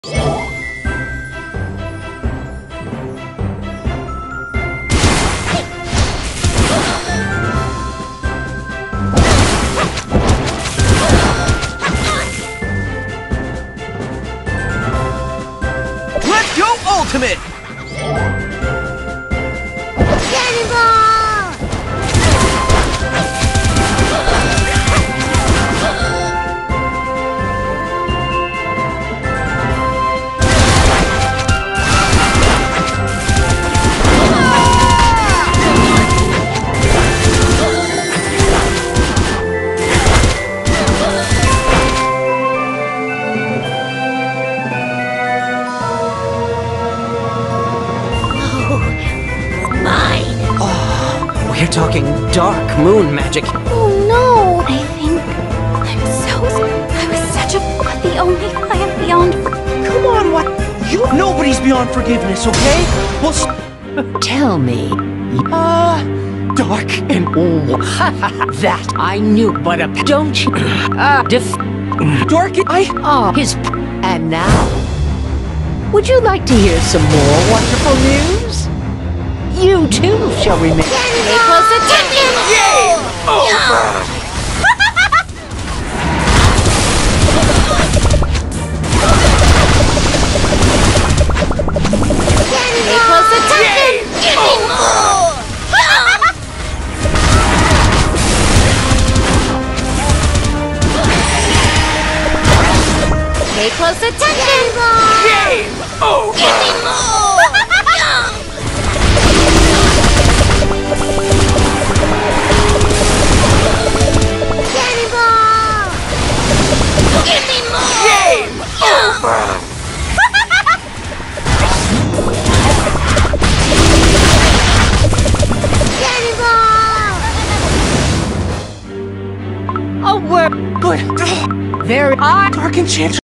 Let's go Ultimate! We're talking dark moon magic. Oh no! I was such a the only client beyond. Come on, what? Nobody's beyond forgiveness, okay? Well, Tell me. dark and That I knew, but don't you? dark and His. And now, would you like to hear some more wonderful news? You too shall remain. Stay close attention! Game over! Stay close attention! Give me more! Stay close attention! Game over! Give me more! Give me more! Game over! Oh, we're good. Very Dark Enchantress.